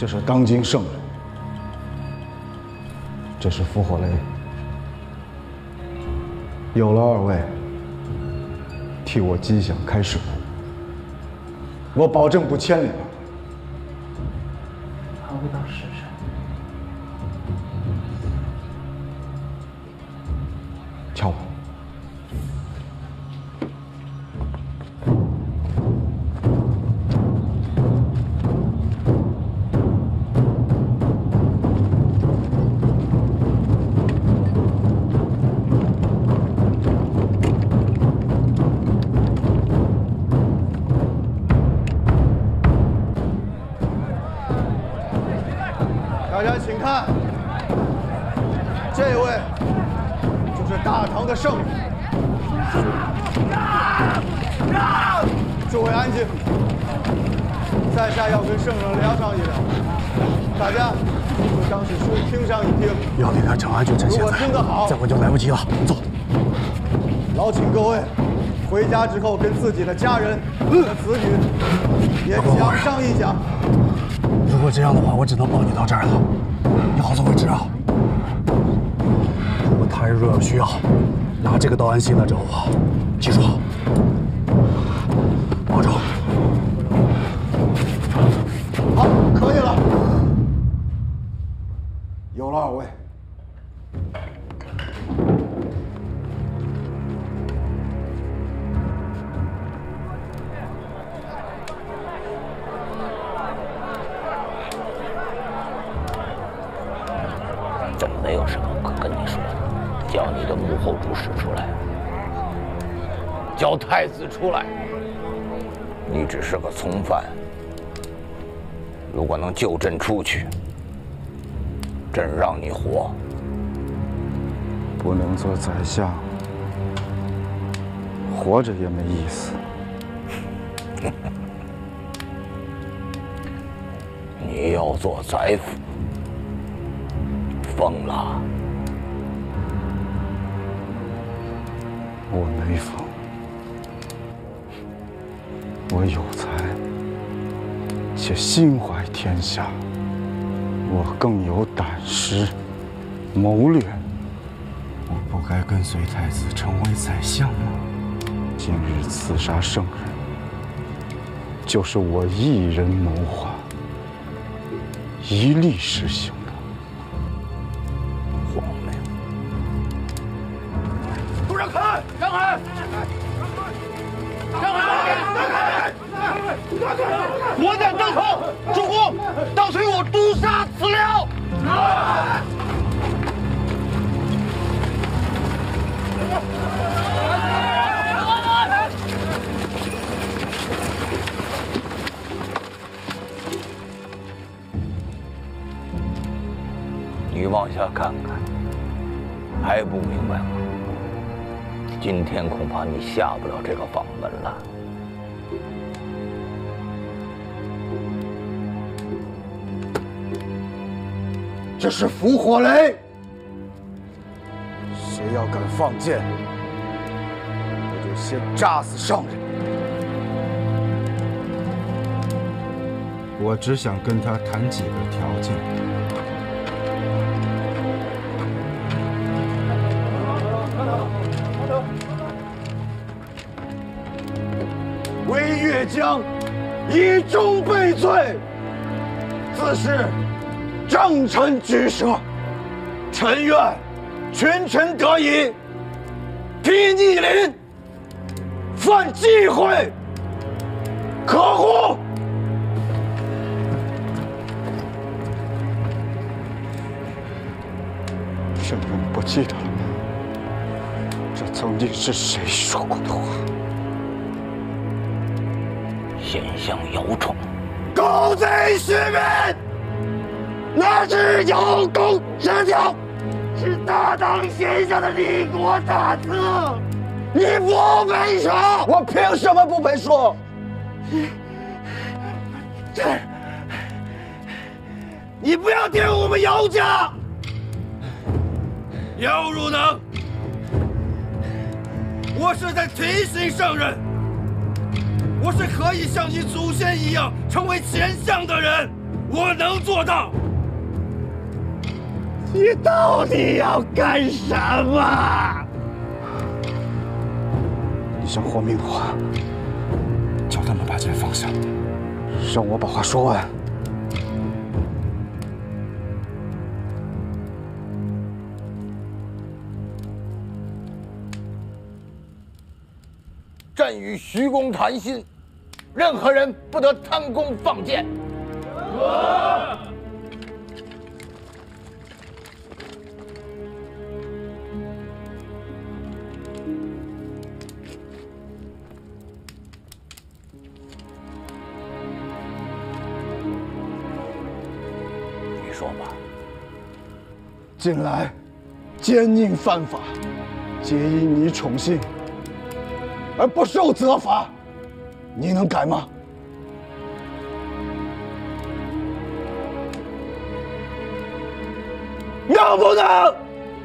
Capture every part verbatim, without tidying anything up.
这是当今圣人，这是伏火雷。有了二位，替我击响开始，我保证不牵连。 还未到时辰。 敲吧。 大家请看，这位就是大唐的圣人。诸位安静，在下要跟圣人聊上一聊，大家就当是书听上一听。 要离开长安就趁现在， 如果听得好， 再晚就来不及了。走。 劳请各位回家之后跟自己的家人和子女也讲上一讲。 如果这样的话，我只能抱你到这儿了。你好自为之啊！如果他日若有需要，拿这个到安西来找我，记住，保重。 好，可以了。有了，二位。 朕没有什么可跟你说的，叫你的幕后主使出来，叫太子出来。你只是个从犯，如果能救朕出去，朕让你活。 不能做宰相，活着也没意思。 你要做宰辅。 疯了！ 我没疯，我有才，且心怀天下。我更有胆识、谋略。我不该跟随太子成为宰相吗？今日刺杀圣人，就是我一人谋划，一力实行。 让开！让开！让开！让开！我等邓后，主公，当随我诛杀此僚。 你往下看看，还不明白吗？ 今天恐怕你下不了这个房门了。 这是伏火雷，谁要敢放箭，我就先炸死上人。我只想跟他谈几个条件。 为越将以忠被罪，自是正臣举赦。臣愿群臣得以披逆鳞，犯忌讳，可乎？圣人不记得了吗？这曾经是谁说过的话？ 险象遥闯， 狗贼续命！那是有功之将，是大唐天下的立国大策。你不配说， 我凭什么不配说？ 这，你不要玷污我们姚家。姚汝能，我是在提醒圣人。 我是可以像你祖先一样成为前相的人， 我能做到。 你到底要干什么？ 你想活命的话，叫他们把剑放下，让我把话说完。 朕与徐公谈心，任何人不得贪功放箭。你说吧。 近来，奸佞犯法，皆因你宠幸，而不受责罚，你能改吗？ 能不能？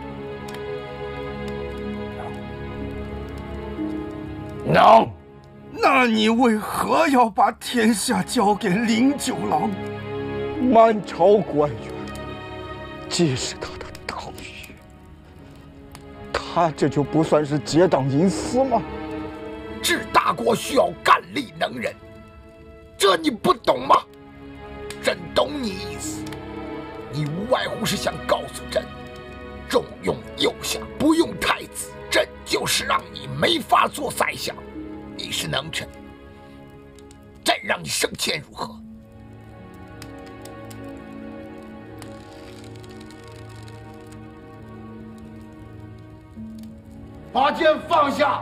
能。 那你为何要把天下交给灵九郎？ 满朝官员皆是他的党羽，他这就不算是结党营私吗？ 治大国需要干力能人，这你不懂吗？朕懂你意思，你无外乎是想告诉朕，重用右相，不用太子，朕就是让你没法做宰相。你是能臣，朕让你升迁如何？把剑放下！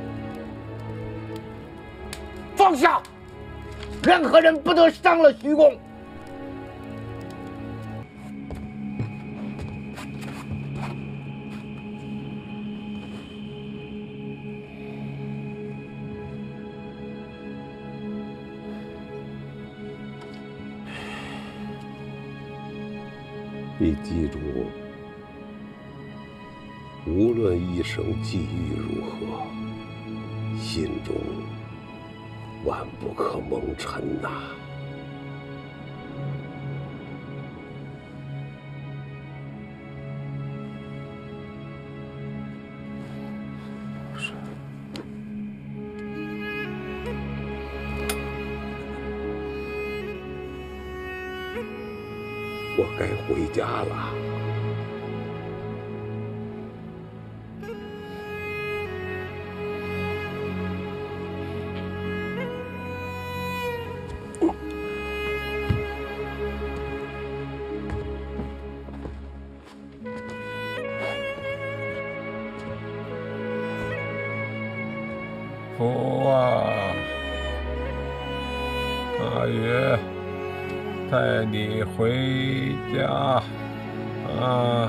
放下！任何人不得伤了徐公。 你记住，无论一生际遇如何，心中万不可蒙尘呐、啊。我该回家了。 父啊，阿月。带你回家啊！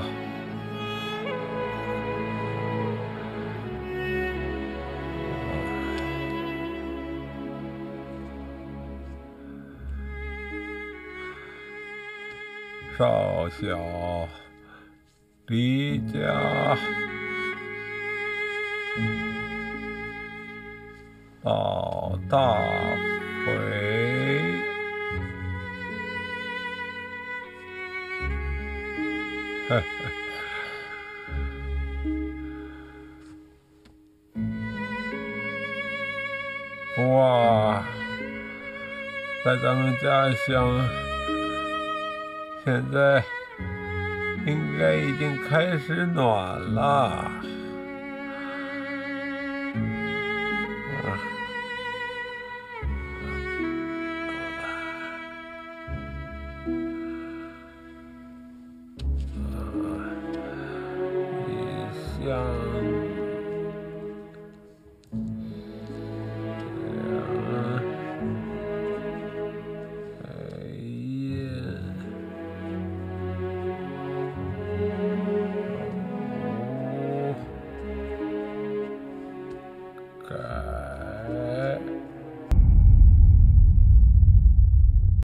少小离家，报大回。呵呵，父啊，在咱们家乡，现在应该已经开始暖了。改